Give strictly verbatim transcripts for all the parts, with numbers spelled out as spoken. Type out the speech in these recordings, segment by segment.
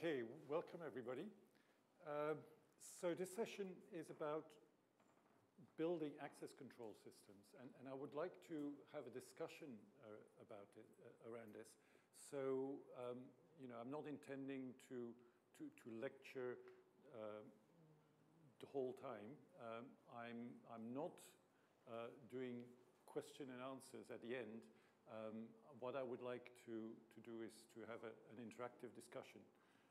Okay, welcome everybody. Uh, so this session is about building access control systems, and, and I would like to have a discussion uh, about it, uh, around this. So, um, you know, I'm not intending to, to, to lecture uh, the whole time. Um, I'm, I'm not uh, doing question and answers at the end. Um, what I would like to, to do is to have a, an interactive discussion.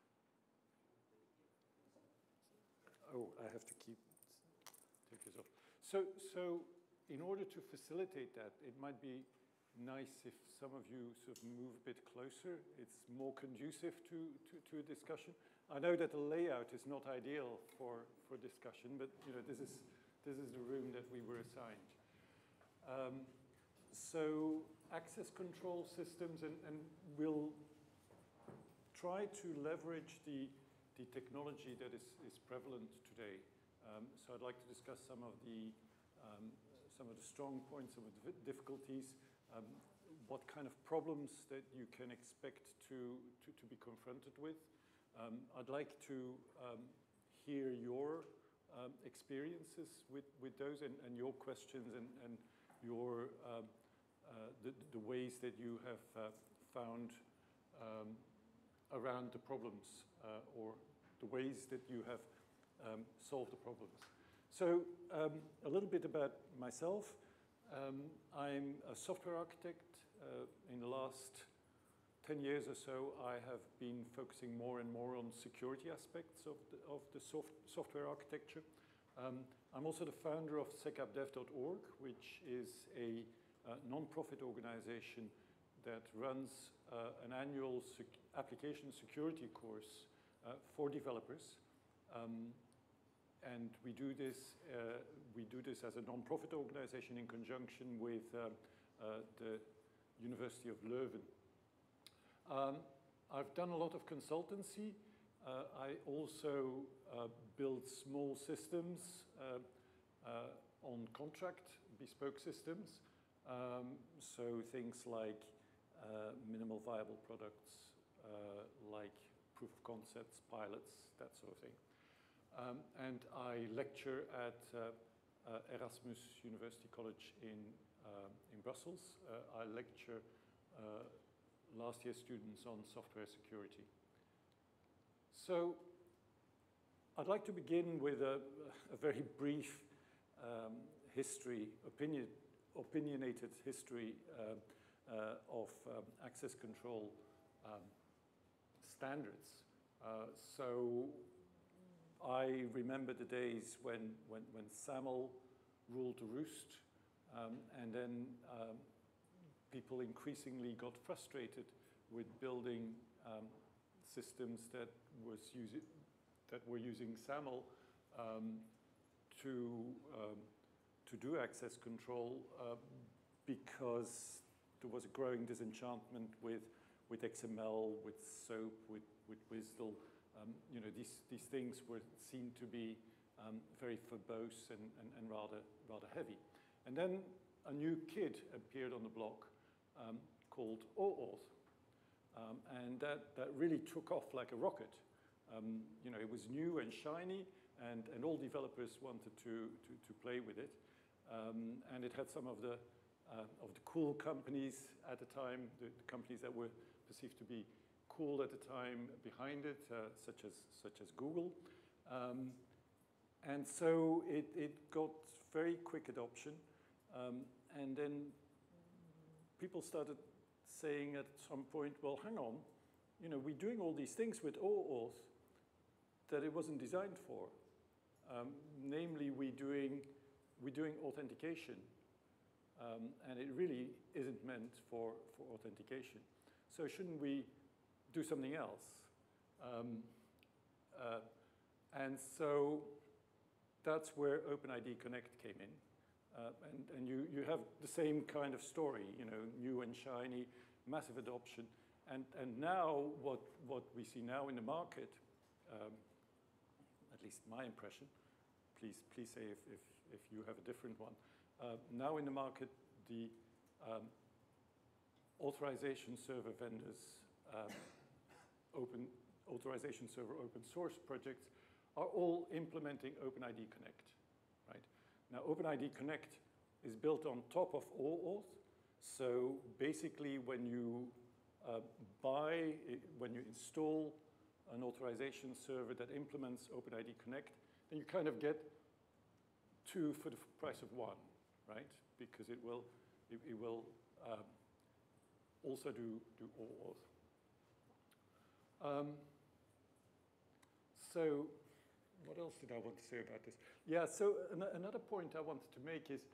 Oh, I have to keep, take this off. So, so in order to facilitate that, it might be nice if some of you sort of move a bit closer. It's more conducive to, to, to a discussion. I know that the layout is not ideal for, for discussion, but you know, this is, this is the room that we were assigned. Um, so access control systems, and, and we'll try to leverage the the technology that is, is prevalent today. Um, so I'd like to discuss some of the, um, some of the strong points, some of the difficulties, um, what kind of problems that you can expect to, to, to be confronted with. Um, I'd like to um, hear your um, experiences with, with those and, and your questions and, and your, um, uh, the, the ways that you have uh, found um, around the problems uh, or the ways that you have um, solved the problems. So um, a little bit about myself. Um, I'm a software architect. Uh, in the last ten years or so, I have been focusing more and more on security aspects of the, of the soft, software architecture. Um, I'm also the founder of secappdev dot org, which is a uh, non-profit organization that runs uh, an annual sec application security course uh, for developers. Um, and we do this, uh, we do this as a non-profit organization in conjunction with uh, uh, the University of Leuven. Um, I've done a lot of consultancy. Uh, I also uh, build small systems uh, uh, on contract, bespoke systems. Um, so things like Uh, minimal viable products uh, like proof of concepts, pilots, that sort of thing. Um, and I lecture at uh, uh, Erasmus University College in, uh, in Brussels. Uh, I lecture uh, last year students on software security. So I'd like to begin with a, a very brief um, history, opinion, opinionated history uh, Uh, of um, access control um, standards. Uh, so I remember the days when, when, when SAML ruled the roost, um, and then um, people increasingly got frustrated with building um, systems that, was using, that were using SAML um, to, um, to do access control uh, because there was a growing disenchantment with, with X M L, with SOAP, with, with WSDL. Um, you know, these, these things were seen to be um, very verbose and, and, and rather, rather heavy. And then a new kid appeared on the block um, called OAuth. Um, and that, that really took off like a rocket. Um, you know, it was new and shiny, and, and all developers wanted to, to, to play with it. Um, and it had some of the Uh, of the cool companies at the time, the, the companies that were perceived to be cool at the time behind it, uh, such as such as Google. Um, and so it, it got very quick adoption. Um, and then people started saying at some point, well, hang on, you know, we're doing all these things with OAuth that it wasn't designed for. Um, namely, we're doing, we're doing authentication. Um, and it really isn't meant for, for authentication. So shouldn't we do something else? Um, uh, and so that's where OpenID Connect came in. Uh, and and you, you have the same kind of story, you know, new and shiny, massive adoption. And, and now what, what we see now in the market, um, at least my impression, please, please say if, if, if you have a different one, Uh, now in the market, the um, authorization server vendors um, open, authorization server open source projects are all implementing OpenID Connect, right? Now, OpenID Connect is built on top of OAuth. So basically, when you uh, buy, when you install an authorization server that implements OpenID Connect, then you kind of get two for the price of one, right? Because it will, it, it will um, also do, do OAuth. Um, so what else did I want to say about this? Yeah, so an another point I wanted to make is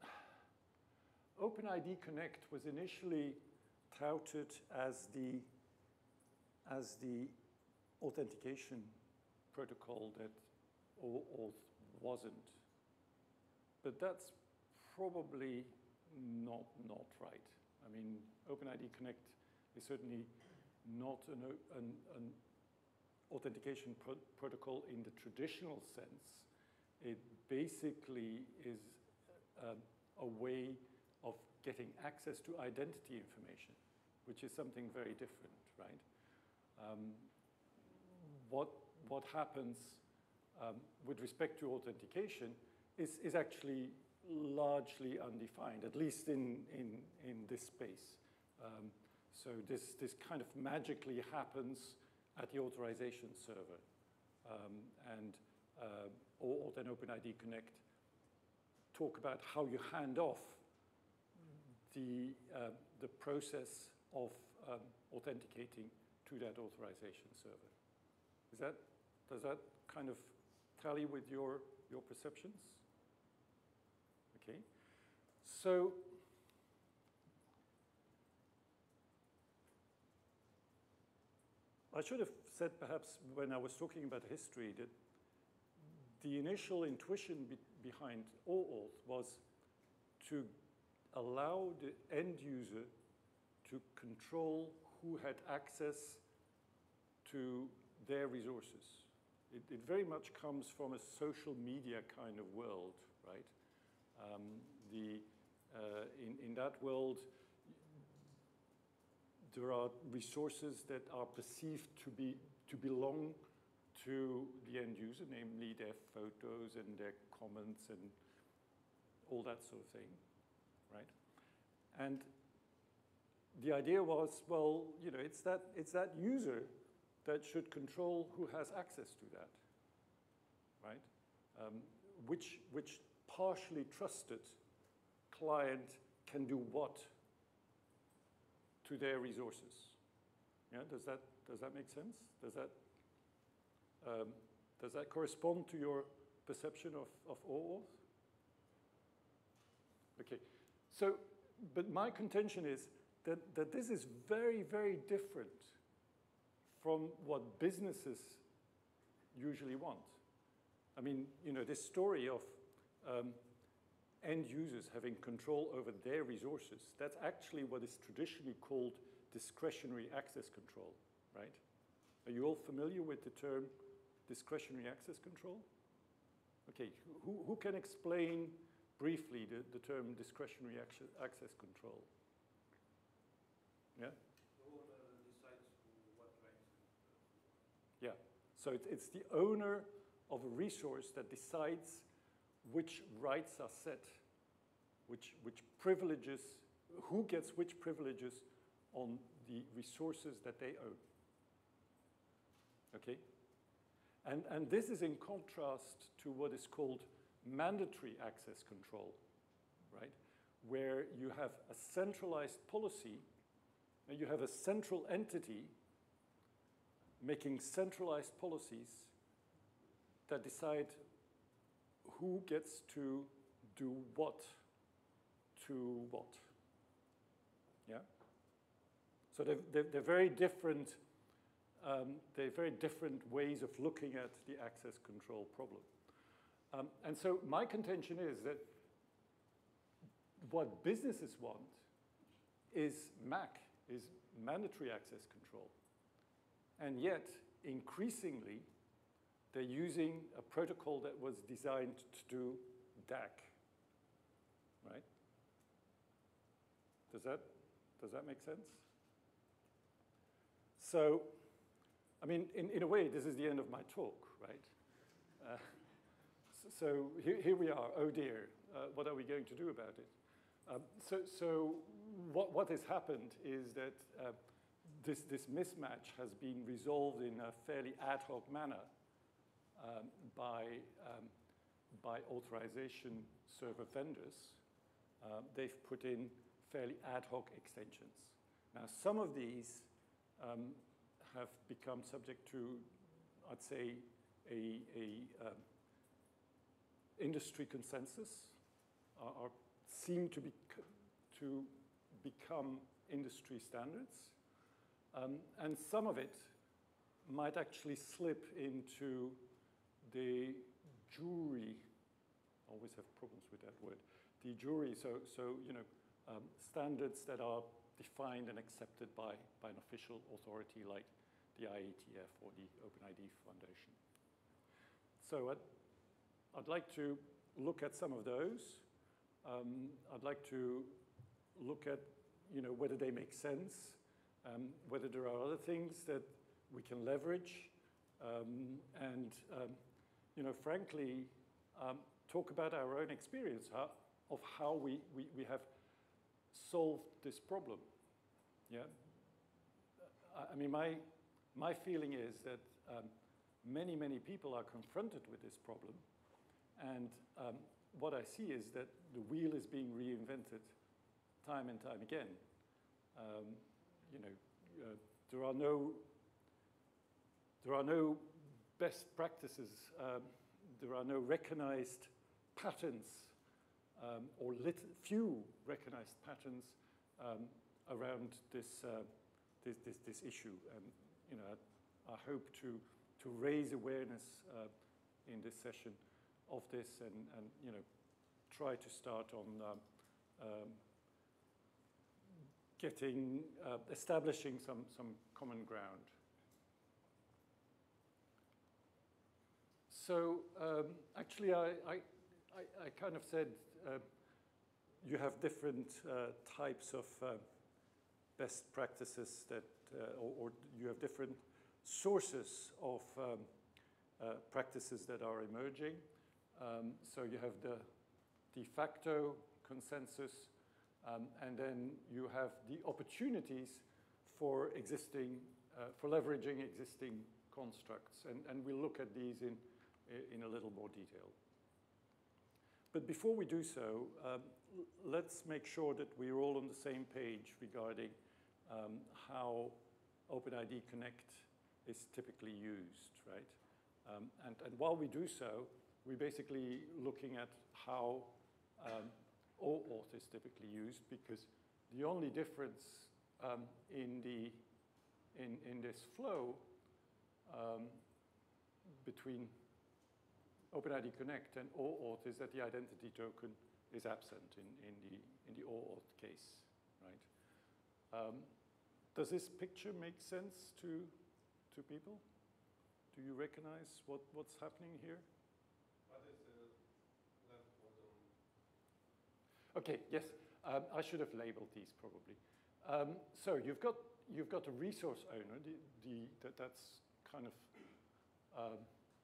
OpenID Connect was initially touted as the, as the authentication protocol that OAuth wasn't. But that's probably not, not right. I mean, OpenID Connect is certainly not an, an, an authentication pro protocol in the traditional sense. It basically is uh, a way of getting access to identity information, which is something very different, right? Um, what, what happens um, with respect to authentication is, is actually largely undefined, at least in, in, in this space. Um, so this, this kind of magically happens at the authorization server. Um, and uh, OAuth and OpenID Connect talk about how you hand off the, uh, the process of um, authenticating to that authorization server. Is that, does that kind of tally with your, your perceptions? Okay. So, I should have said perhaps when I was talking about history that the initial intuition be behind OAuth was to allow the end user to control who had access to their resources. It, it very much comes from a social media kind of world, right? Um, the, uh, in, in that world, there are resources that are perceived to be to belong to the end user, namely their photos and their comments and all that sort of thing, right? And the idea was, well, you know, it's that it's that user that should control who has access to that, right? Um, which which partially trusted client can do what to their resources. Yeah, does that does that make sense? Does that um, does that correspond to your perception of of OAuth? Okay, so but my contention is that that this is very very different from what businesses usually want. I mean, you know, this story of um, end users having control over their resources, that's actually what is traditionally called discretionary access control, right? Are you all familiar with the term discretionary access control? Okay, who, who can explain briefly the, the term discretionary access, access control? Yeah? The owner decides what rights. Yeah, so it, it's the owner of a resource that decides which rights are set, which, which privileges, who gets which privileges on the resources that they own. Okay? And, and this is in contrast to what is called mandatory access control, right? Where you have a centralized policy, and you have a central entity making centralized policies that decide who gets to do what to what. Yeah? So they're, they're, they're very different, um, they're very different ways of looking at the access control problem. Um, and so my contention is that what businesses want is M A C, is mandatory access control. And yet, increasingly, they're using a protocol that was designed to do D A C, right? Does that, does that make sense? So I mean, in, in a way, this is the end of my talk, right? Uh, so so here, here we are, oh dear, uh, what are we going to do about it? Um, so so what, what has happened is that uh, this, this mismatch has been resolved in a fairly ad hoc manner um, by, um, by authorization server vendors. Uh, they've put in fairly ad hoc extensions. Now, some of these um, have become subject to, I'd say, a, a um, industry consensus, or, or seem to, be, to become industry standards. Um, and some of it might actually slip into the jury, always have problems with that word, the jury, so, so you know, um, standards that are defined and accepted by, by an official authority like the I A T F or the OpenID Foundation. So I'd, I'd like to look at some of those. Um, I'd like to look at, you know, whether they make sense, um, whether there are other things that we can leverage, um, and, um, you know, frankly, um, talk about our own experience how, of how we, we, we have solved this problem. Yeah, I, I mean, my, my feeling is that um, many, many people are confronted with this problem, and um, what I see is that the wheel is being reinvented time and time again. Um, you know, uh, there are no there are no best practices. Um, there are no recognized patterns, um, or lit few recognized patterns um, around this, uh, this this this issue. And you know, I, I hope to to raise awareness uh, in this session of this, and, and you know, try to start on um, um, getting, uh, establishing some, some common ground. So um, actually, I, I, I, I kind of said uh, you have different uh, types of uh, best practices that, uh, or, or you have different sources of um, uh, practices that are emerging. Um, so you have the de facto consensus, um, and then you have the opportunities for existing, uh, for leveraging existing constructs. And, and we'll look at these in, in a little more detail. But before we do so, um, let's make sure that we're all on the same page regarding um, how OpenID Connect is typically used, right? Um, and, and while we do so, we're basically looking at how um, OAuth is typically used, because the only difference um, in, the, in, in this flow um, between OpenID Connect and OAuth is that the identity token is absent in, in, the, in the OAuth case, right? Um, does this picture make sense to, to people? Do you recognize what, what's happening here? What is the left bottom? Okay, yes, um, I should have labeled these probably. Um, so you've got, you've got a resource owner, the, the, that, that's kind of um,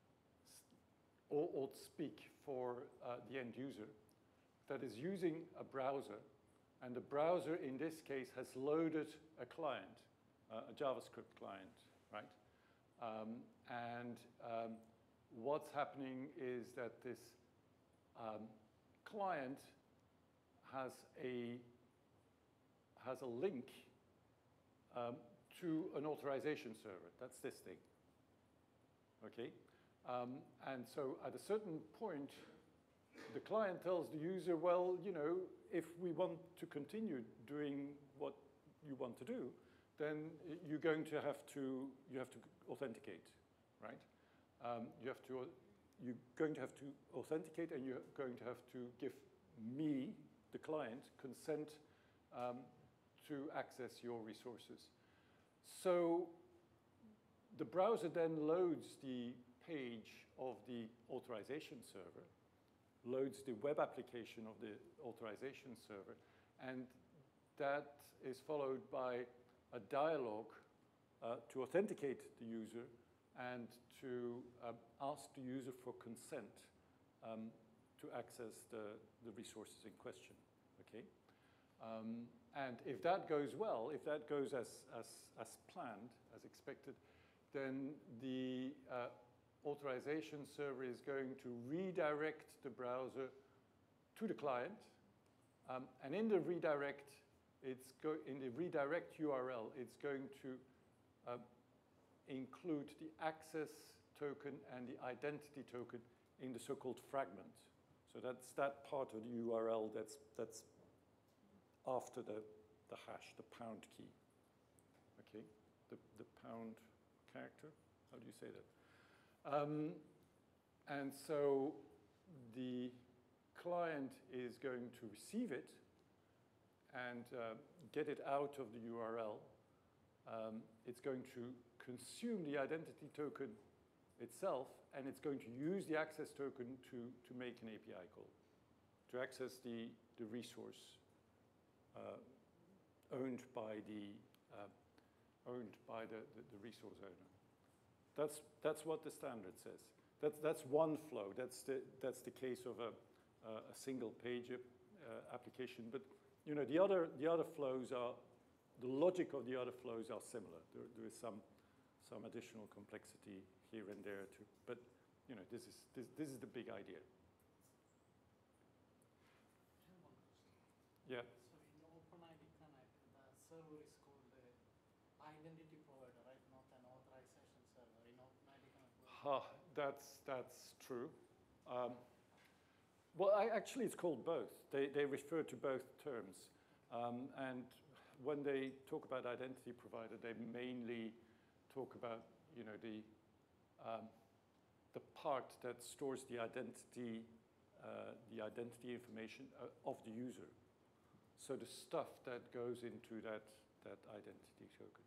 OAuth speak for uh, the end user, that is using a browser, and the browser in this case has loaded a client, uh, a JavaScript client, right? Um, and um, what's happening is that this um, client has a, has a link um, to an authorization server. That's this thing, okay? Um, and so at a certain point, the client tells the user, well, you know, if we want to continue doing what you want to do, then you're going to have to, you have to authenticate, right? Um, you have to, you're going to have to authenticate, and you're going to have to give me, the client, consent um, to access your resources. So the browser then loads the page of the authorization server, loads the web application of the authorization server, and that is followed by a dialogue uh, to authenticate the user and to uh, ask the user for consent um, to access the, the resources in question, okay? Um, and if that goes well, if that goes as, as, as planned, as expected, then the uh, authorization server is going to redirect the browser to the client. Um, and in the redirect, it's go in the redirect U R L, it's going to uh, include the access token and the identity token in the so-called fragment. So that's that part of the U R L that's, that's after the, the hash, the pound key, okay? The, the pound character, how do you say that? Um, and so the client is going to receive it and uh, get it out of the U R L. Um, it's going to consume the identity token itself, and it's going to use the access token to, to make an A P I call, to access the, the resource uh, owned by the, uh, owned by the, the, the resource owner. That's, that's what the standard says. That's, that's one flow. That's the, that's the case of a, uh, a single page uh, application. But you know, the other, the other flows are, the logic of the other flows are similar. There, there is some, some additional complexity here and there too. But you know, this is, this, this is the big idea. Yeah. So in OpenID Connect, the server is called the identity provider, right? Not an authorization server in OpenID Connect. Huh, that's, that's true. Um, well, I, actually, it's called both. They, they refer to both terms. Um, and when they talk about identity provider, they mainly talk about, you know, the, um, the part that stores the identity, uh, the identity information uh, of the user. So the stuff that goes into that, that identity token.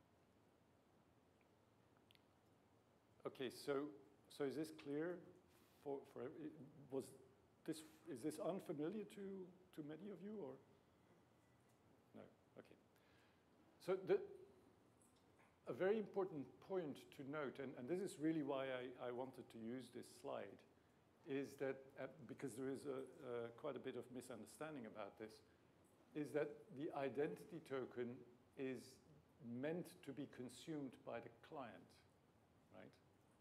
Okay, so, so is this clear for, for, was this, is this unfamiliar to, to many of you, or? No, okay. So the, a very important point to note, and, and this is really why I, I wanted to use this slide, is that, uh, because there is a, uh, quite a bit of misunderstanding about this, is that the identity token is meant to be consumed by the client, right?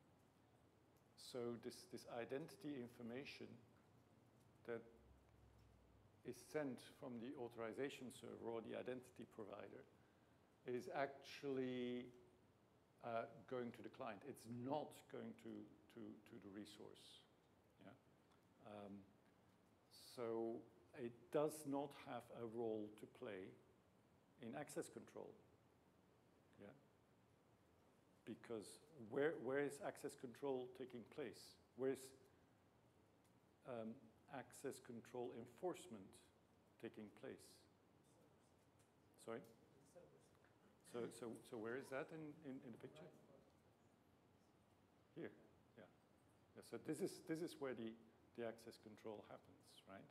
So this, this identity information that is sent from the authorization server or the identity provider is actually uh, going to the client. It's not going to, to, to the resource. Yeah? Um, so it does not have a role to play in access control. Yeah? Because where, where is access control taking place? Where is um, access control enforcement taking place? Sorry? So, so, so where is that in, in, in the picture? Here, yeah. Yeah, so this is, this is where the, the access control happens, right?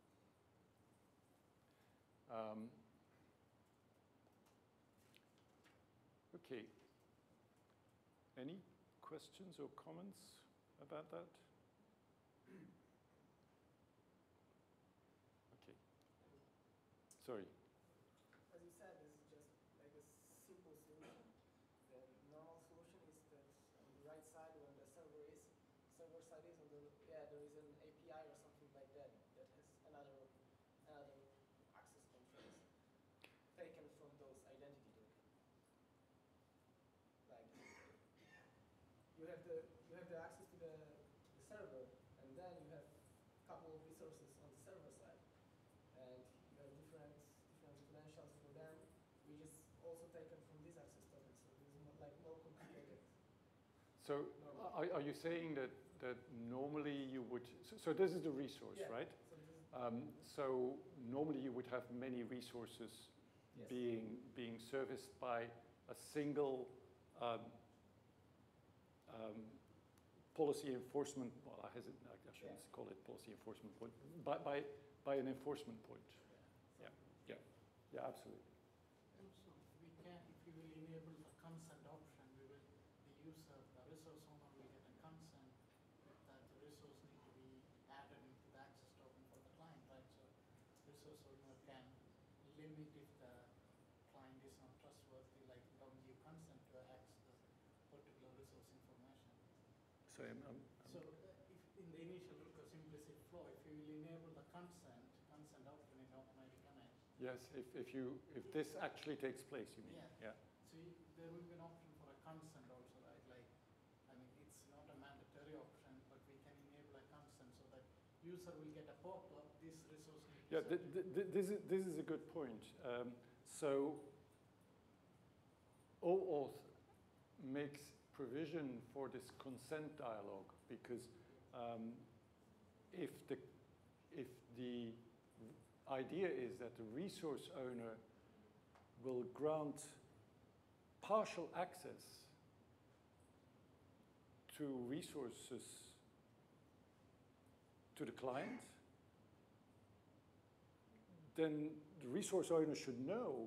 Um, okay. Any questions or comments about that? Okay. Sorry. As you said, this is just like a simple solution. The normal solution is that on the right side, when the server is, server side is on the, yeah, there is an A P I or something like that that has another, another access controls taken from those identity tokens. Like you have the you have the access to the, the server, and then you have a couple of resources on the server side, and you have different different credentials for them, which is also taken from this access token. So this is not like more complicated. So are, are you saying that, that normally you would, so, so this is the resource, Yeah. right? So, this is, Um, so normally you would have many resources Yes. being, being serviced by a single um, um, policy enforcement, well, I, hesitate, I shouldn't Yeah. call it policy enforcement point, by, by, by an enforcement point. yeah. Yeah, yeah, yeah, absolutely. Also, we can, if you will enable the consent option, we will, the user, the resource owner will get a consent that the resource need to be added into the access token for the client, right? So resource owner can limit if the client is not trustworthy, like don't give consent to access the particular resource information. Sorry, I'm, I'm, So uh, if in the initial look of implicit flow, if you will enable the consent, consent option in OpenID Connect. yes, if, if you if this actually takes place, you mean? Yeah. Yeah. So you, there will be an option for a consent also, right? Like, I mean, it's not a mandatory option, but we can enable a consent so that user will get a pop-up, this resource needs to Yeah, th be th th this is this is a good point. Um, so OAuth makes provision for this consent dialogue because um, if the if the idea is that the resource owner will grant partial access to resources to the client, then the resource owner should know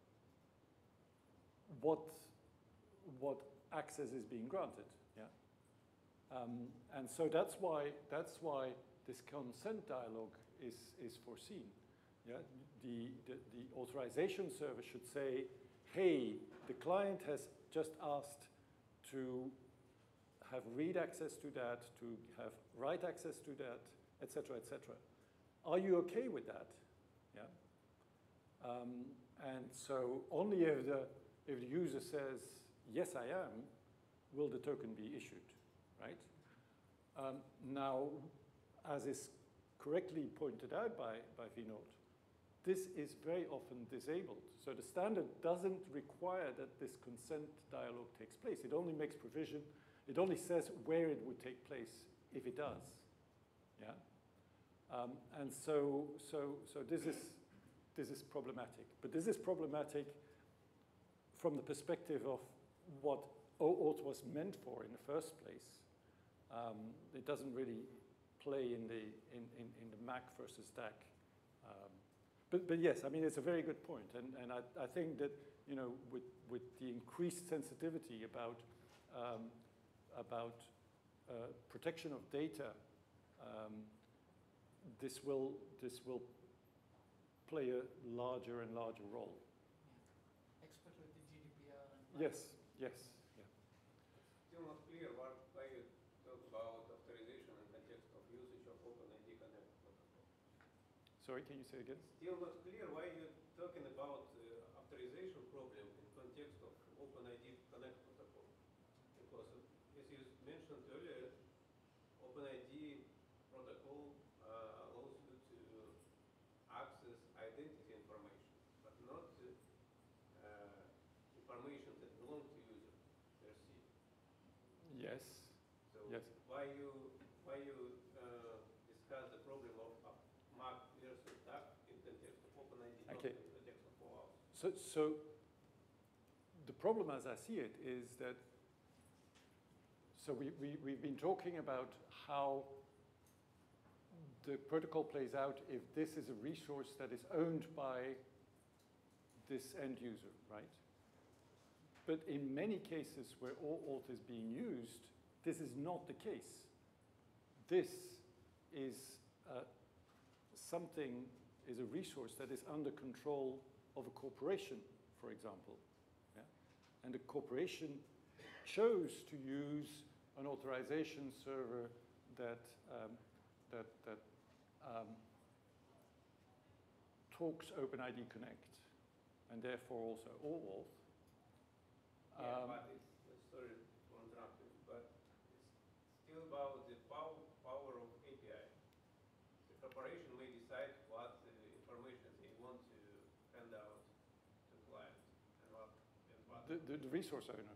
what, what access is being granted. Yeah? Um, and so that's why, that's why this consent dialogue is, is foreseen. Yeah? The, the, the authorization server should say, hey, the client has just asked to have read access to that, to have write access to that, et cetera, et cetera. Are you okay with that? Yeah. Um, and so only if the, if the user says, yes, I am, will the token be issued, right? Um, now, as is correctly pointed out by, by Vinod, this is very often disabled. So the standard doesn't require that this consent dialogue takes place. It only makes provision. It only says where it would take place if it does. Yeah. Um, and so, so, so this is this is problematic. But this is problematic from the perspective of what OAuth was meant for in the first place. Um, it doesn't really play in the in, in, in the Mac versus D A C. Um, but but yes, I mean it's a very good point, and and I, I think that you know with with the increased sensitivity about um, about uh, protection of data, um, this will this will play a larger and larger role. Yeah. Especially with the G D P R and Yes, yes, yeah. Still not clear what, why you talk about authorization in context of usage of OpenID Connect protocol. Sorry, can you say again? Still not clear why you're talking about uh, authorization problem in context of OpenID Connect protocol. Because uh, as you mentioned earlier, OpenID protocol uh, allows you to access identity information, but not uh, information that belongs to user per se. Yes. So Yes. why you why you uh, discuss the problem of uh, Mac versus D A C in context of OpenID, Okay. not in context of OAuth? So, so the problem as I see it is that, so we, we, we've been talking about how the protocol plays out if this is a resource that is owned by this end user, right? But in many cases where OAuth is being used, this is not the case. This is uh, something, is a resource that is under control of a corporation, for example. Yeah? And the corporation chose to use an authorization server that, um, that, that um, talks OpenID Connect, and therefore also OAuth. Yeah, Um, but it's, uh, sorry for interrupting, but it's still about the pow power of A P I. The corporation may decide what uh, information they want to hand out to client and what and what. the, the, the resource owner.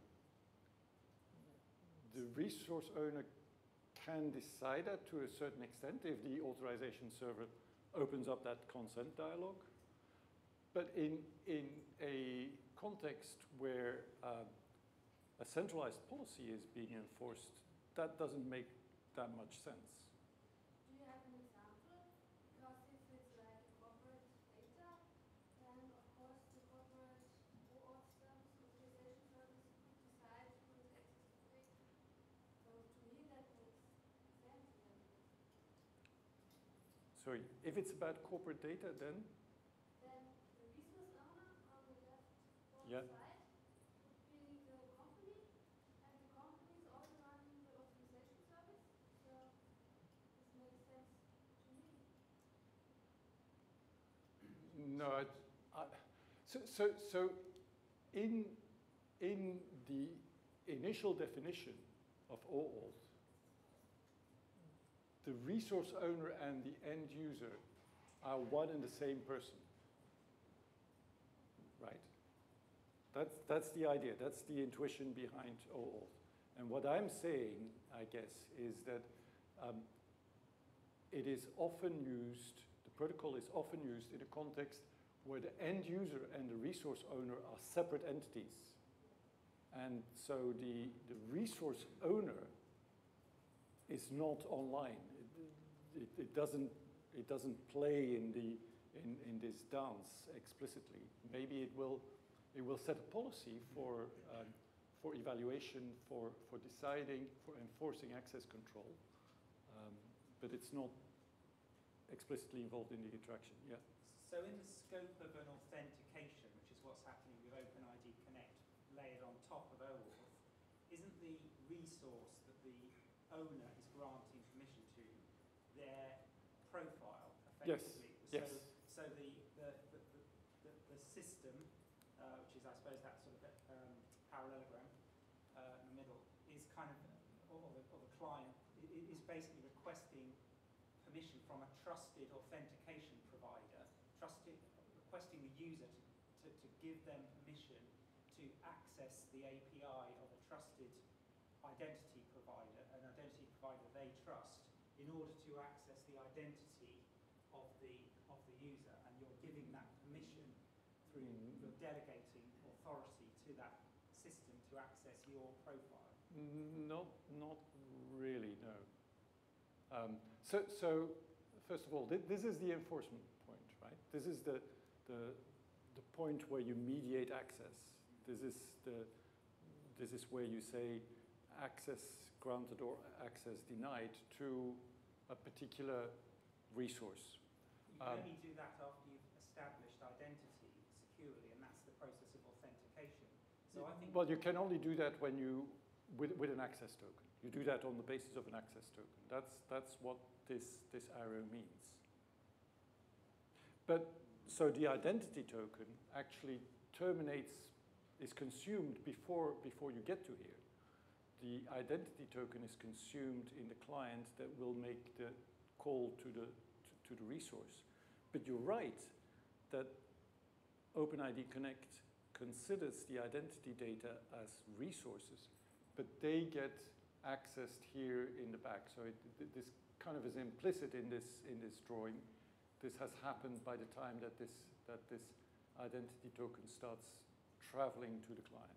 The resource owner can decide that to a certain extent if the authorization server opens up that consent dialogue. But in, in a context where uh, a centralized policy is being enforced, that doesn't make that much sense. Do you have an example? Because if it's like corporate data, then of course the corporate OAuth service, authorization service Sorry, if it's about corporate data, then? Then the resource owner on the left Yeah. side would be the company, and the company is also running the authorization service. So this makes sense to me. No, I, I, so, so, so in, in the initial definition of OAuth, the resource owner and the end user are one and the same person, right? That's, that's the idea, that's the intuition behind OAuth. And what I'm saying, I guess, is that um, it is often used, the protocol is often used in a context where the end user and the resource owner are separate entities. And so the, the resource owner is not online. It, it, it, doesn't, it doesn't play in, the, in, in this dance explicitly. Maybe it will, it will set a policy for, um, for evaluation, for, for deciding, for enforcing access control. Um, but it's not explicitly involved in the interaction, yeah. So in the scope of an authentication, which is what's happening with OpenID Connect layered on top of OAuth, isn't the resource that the owner is granting permission to their profile, effectively? Yes, so, yes. So the, the, the, the, the system, uh, which is, I suppose, that sort of um, parallelogram uh, in the middle, is kind of, or the, or the client, is basically requesting permission from a trusted authentication provider, trusted, requesting the user to, to, to give them permission to access the A P I of a trusted identity provider, an identity provider they trust, in order to access the identity of the, of the user. And you're giving that permission through, Mm. you're delegating authority to that system to access your profile. Not, not really, no. Um, so, so, first of all, th this is the enforcement point, right? This is the, the, the point where you mediate access. This is, the, this is where you say access granted or access denied to a particular resource. You can Um, only do that after you've established identity securely, and that's the process of authentication. So I think... Well, you can only do that when you, with, with an access token. You do that on the basis of an access token. That's, that's what this, this arrow means. But, so the identity token actually terminates, is consumed before, before you get to here. The identity token is consumed in the client that will make the call to the, to, to the resource. But you're right that OpenID Connect considers the identity data as resources, but they get accessed here in the back. So it, this kind of is implicit in this, in this drawing. This has happened by the time that this, that this identity token starts traveling to the client.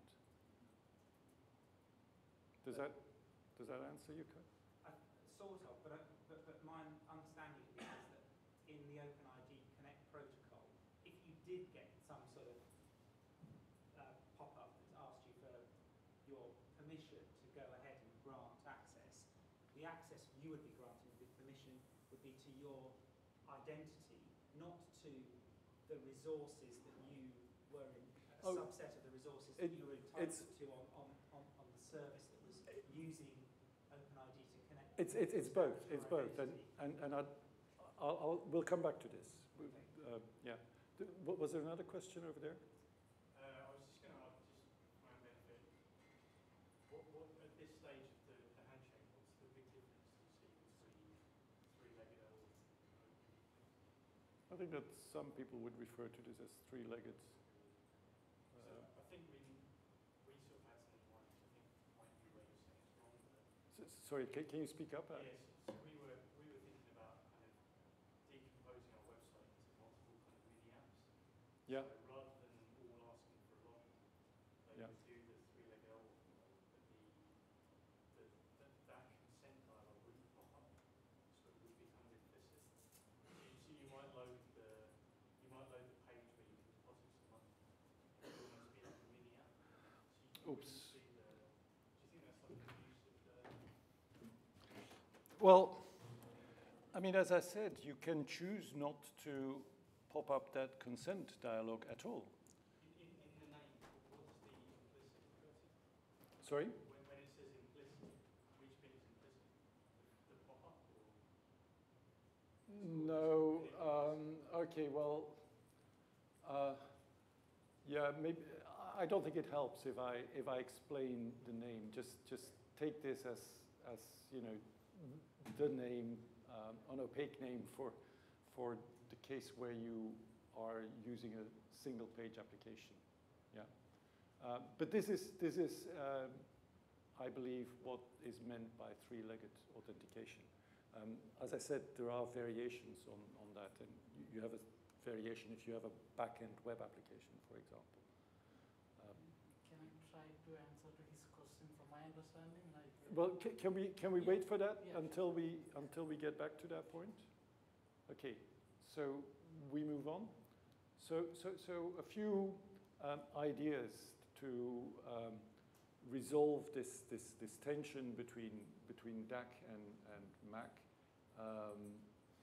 Does that, does that answer your question? Uh, sort of, but, I, but, but my understanding is that in the OpenID Connect protocol, if you did get some sort of uh, pop-up that asked you for your permission to go ahead and grant access, the access you would be granting with permission would be to your identity, not to the resources that you were in, a Oh, subset of the resources it, that you were entitled it's, to on, on, on, on the service that was using OpenID to connect. It's, it's, it's both, it's both, and, identity. and, and I'll, I'll, I'll, we'll come back to this. Okay. Uh, yeah. Th- what- Was there another question over there? Uh, I was just going to ask, just for my benefit, what, what, at this stage of the, the handshake, what's the big difference you see between three-legged OAuth and OpenID? I think that some people would refer to this as three-legged. So I think we, we sort of had something like, I think might be where you're saying it's wrong, but S- Sorry, can, can you speak up? Uh, yes, so we were, we were thinking about kind of decomposing our website into multiple kind of mini apps. Yeah. So rather than all asking for a login, they Yeah. would do the three-legged OAuth model, but the, the, the, that consent dialog wouldn't pop up, so it would become implicit. So you, so you might load the, you might load the page where you can deposit some money. It would almost be like a mini app. So you Oops. wouldn't see the, do you think that's like the use of the, Well, I mean, as I said, you can choose not to pop up that consent dialog at all. In, in, in the name, what's the implicit? Sorry? When, when it says implicit, which bit is implicit? The, the pop-up or? No. Um, okay, well, uh, yeah, maybe. I don't think it helps if I if I explain the name. Just just take this as as you know the name, um, an opaque name for for the case where you are using a single page application. Yeah, uh, but this is this is um, I believe what is meant by three-legged authentication. Um, as I said, there are variations on on that, and you, you have a variation if you have a back-end web application, for example. Can I try to answer to his question from my understanding? Like, Well, can, can we can we yeah, wait for that yeah. until we until we get back to that point? Okay, so we move on. So so so a few um, ideas to um, resolve this this this tension between between D A C and and Mac. Um,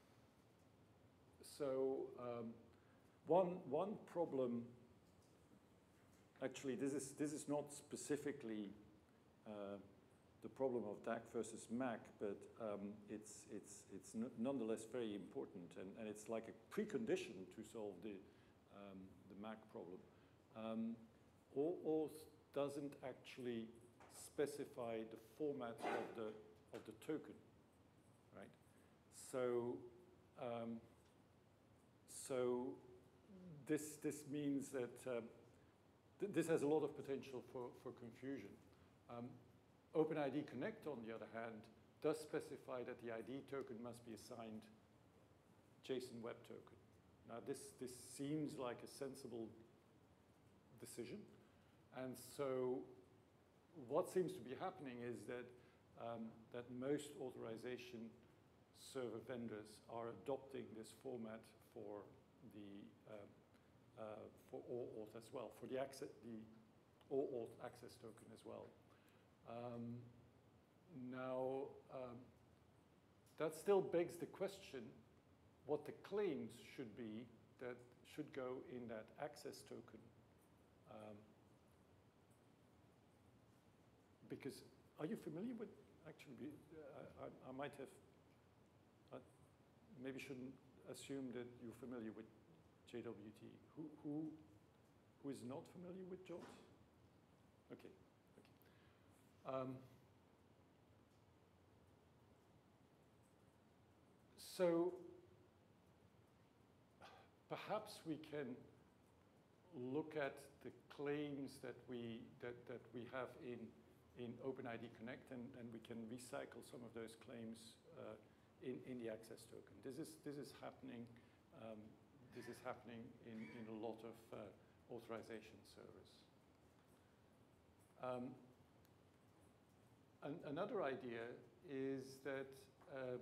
so um, one one problem. Actually, this is this is not specifically uh, the problem of D A C versus Mac, but um, it's it's it's n nonetheless very important, and, and it's like a precondition to solve the um, the Mac problem. Um, OAuth doesn't actually specify the format of the of the token, right? So um, so this this means that. Um, This has a lot of potential for, for confusion. Um, OpenID Connect, on the other hand, does specify that the I D token must be assigned JSON Web Token. Now, this, this seems like a sensible decision. And so what seems to be happening is that, um, that most authorization server vendors are adopting this format for the um, Uh, for OAuth as well, for the access, the OAuth access token as well. Um, now, um, that still begs the question what the claims should be that should go in that access token. Um, because, are you familiar with, actually, uh, I, I might have, I maybe shouldn't assume that you're familiar with J W T. Who, who, who is not familiar with J W T? Okay, okay. Um, so perhaps we can look at the claims that we that, that we have in in OpenID Connect, and, and we can recycle some of those claims uh, in in the access token. This is this is happening. Um, This is happening in, in a lot of uh, authorization servers. Um, an, another idea is that um,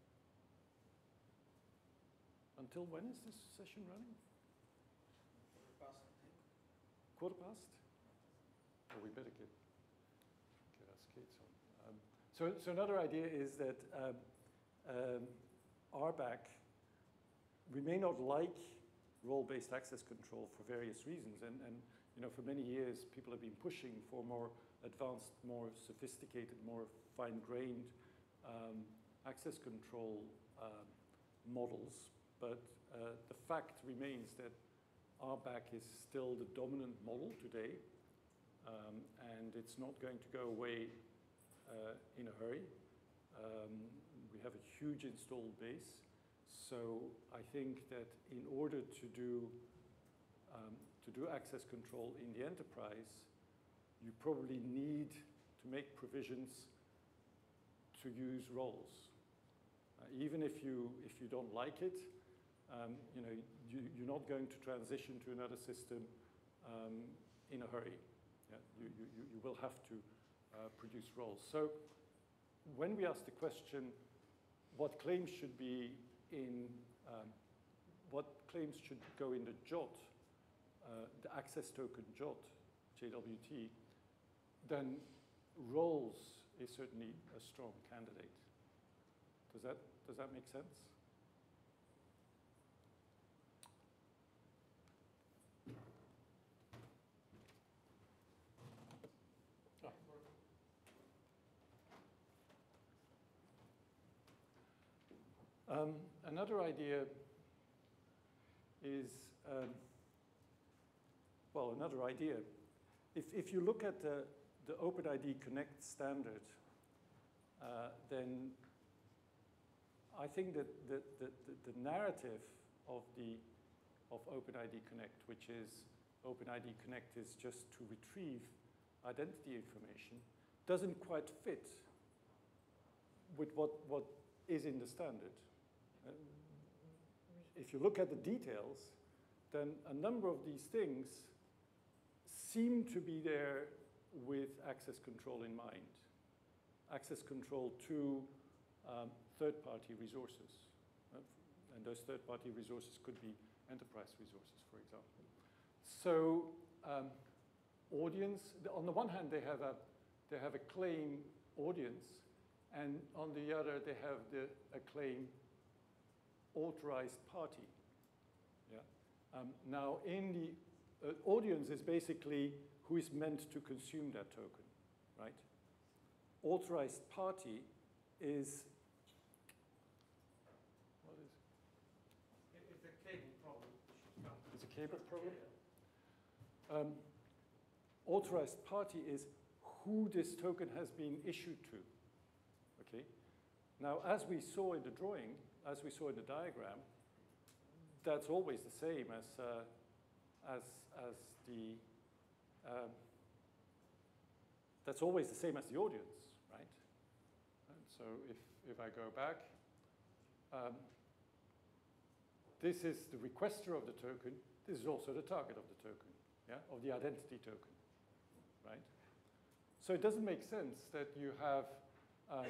until when is this session running? Quarter past, I think. Quarter past? Oh, we better get, get our skates on. Um, so, so another idea is that um, um, R B A C, we may not like role-based access control for various reasons, and, and you know, for many years, people have been pushing for more advanced, more sophisticated, more fine-grained um, access control uh, models, but uh, the fact remains that R B A C is still the dominant model today, um, and it's not going to go away uh, in a hurry. Um, we have a huge installed base. So I think that in order to do, um, to do access control in the enterprise, you probably need to make provisions to use roles. Uh, even if you, if you don't like it, um, you know, you, you're not going to transition to another system um, in a hurry. Yeah? You, you, you will have to uh, produce roles. So when we ask the question, what claims should be in um, what claims should go in the J O T, uh, the access token J O T, J W T, then roles is certainly a strong candidate. Does that Does that make sense? Um, another idea is, um, well, another idea. If, if you look at the, the OpenID Connect standard, uh, then I think that the, the, the, the narrative of, the, of OpenID Connect, which is OpenID Connect is just to retrieve identity information, doesn't quite fit with what, what is in the standard. Uh, if you look at the details, then a number of these things seem to be there with access control in mind. Access control to um, third-party resources. Uh, and those third-party resources could be enterprise resources, for example. So um, audience, on the one hand, they have a, they have a claim audience, and on the other, they have the, a claim authorized party. Yeah. Um, now, in the uh, audience is basically who is meant to consume that token, right? Authorized party is, what is It- It's a cable problem. It's a cable problem? Um, authorized party is who this token has been issued to, okay? Now, as we saw in the drawing, as we saw in the diagram, that's always the same as, uh, as, as the, um, that's always the same as the audience, right? And so if, if I go back, um, this is the requester of the token. This is also the target of the token, yeah, of the identity token, right? So it doesn't make sense that you have um,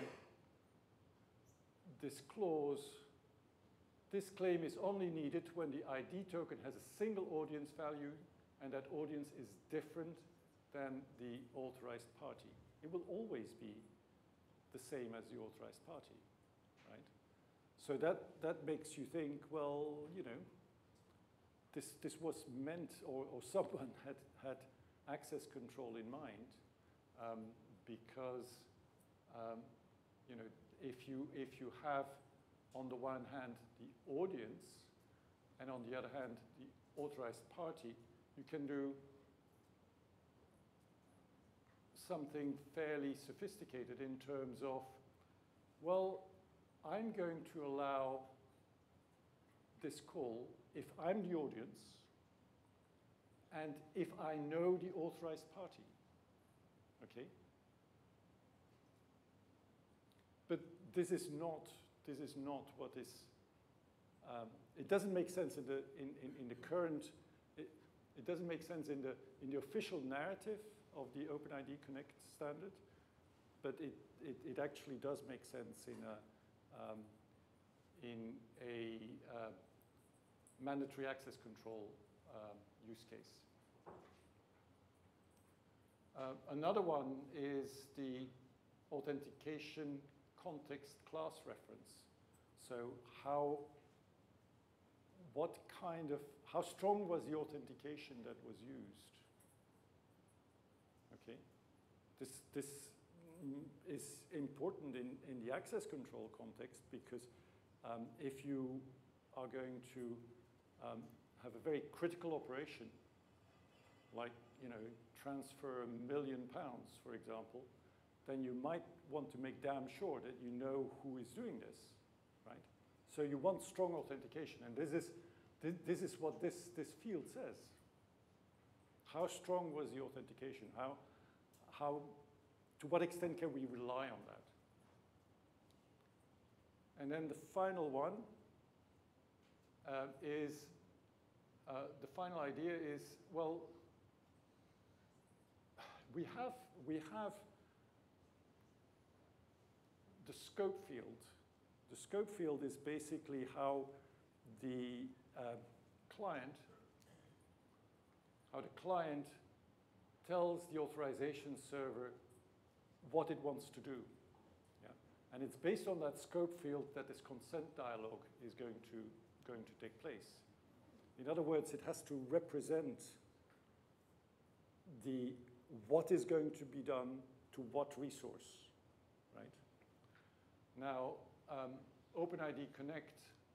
this clause. This claim is only needed when the I D token has a single audience value and that audience is different than the authorized party. It will always be the same as the authorized party, right? So that, that makes you think, well, you know, this, this was meant, or, or someone had, had access control in mind um, because, um, you know, if you, if you have, on the one hand, the audience, and on the other hand, the authorized party, you can do something fairly sophisticated in terms of, well, I'm going to allow this call if I'm the audience and if I know the authorized party, okay? But this is not, this is not what is, um, it doesn't make sense in the, in, in, in the current, it, it doesn't make sense in the, in the official narrative of the OpenID Connect standard, but it, it, it actually does make sense in a, um, in a uh, mandatory access control um, use case. Uh, another one is the authentication context class reference. So how, what kind of, how strong was the authentication that was used? Okay, this, this is important in, in the access control context because um, if you are going to um, have a very critical operation, like, you know, transfer a million pounds, for example, then you might want to make damn sure that you know who is doing this, right? So you want strong authentication, and this is, this, this is what this, this field says. How strong was the authentication? How, how, to what extent can we rely on that? And then the final one uh, is, uh, the final idea is, well, we have, we have the scope field. The scope field is basically how the uh, client, how the client tells the authorization server what it wants to do. Yeah? And it's based on that scope field that this consent dialogue is going to, going to take place. In other words, it has to represent the, what is going to be done to what resource, right? Now, um, OpenID Connect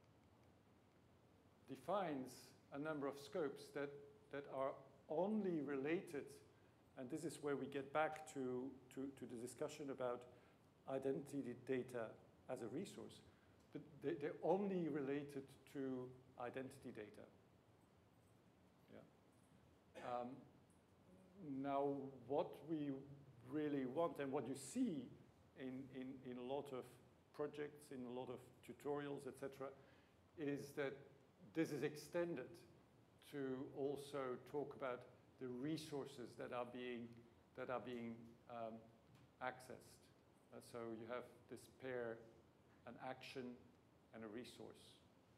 defines a number of scopes that, that are only related, and this is where we get back to, to, to the discussion about identity data as a resource, but they, they're only related to identity data. Yeah. Um, now, what we really want, and what you see in, in, in a lot of projects, in a lot of tutorials, et cetera, is that this is extended to also talk about the resources that are being, that are being um, accessed. Uh, so you have this pair, an action and a resource.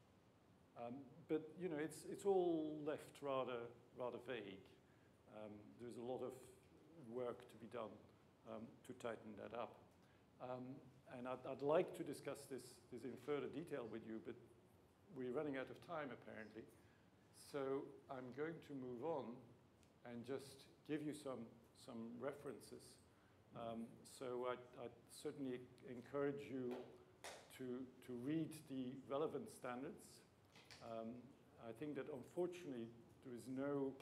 Um, but you know, it's, it's all left rather, rather vague. Um, there's a lot of work to be done um, to tighten that up. Um, and I'd, I'd like to discuss this, this in further detail with you, but we're running out of time apparently. So I'm going to move on and just give you some, some references. Um, so I, I certainly encourage you to, to read the relevant standards. Um, I think that unfortunately there is no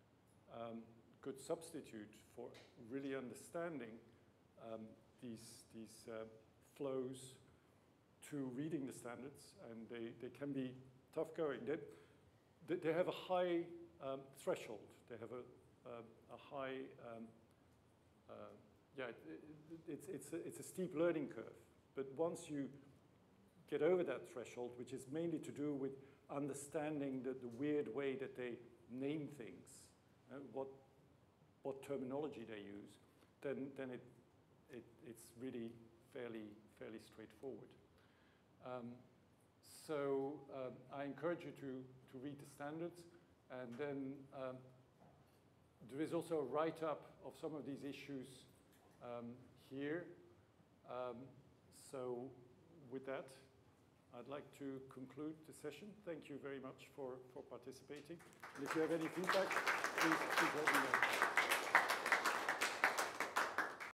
um, good substitute for really understanding um, these, these uh, flows to reading the standards, and they, they can be tough going. They, they, they have a high um, threshold. They have a, a, a high, um, uh, yeah, it, it, it's, it's, a, it's a steep learning curve. But once you get over that threshold, which is mainly to do with understanding the, the weird way that they name things, uh, what, what terminology they use, then, then it, it, it's really fairly, fairly straightforward. Um, so um, I encourage you to, to read the standards, and then um, there is also a write-up of some of these issues um, here. Um, so with that, I'd like to conclude the session. Thank you very much for, for participating. And if you have any feedback, please, please let me know.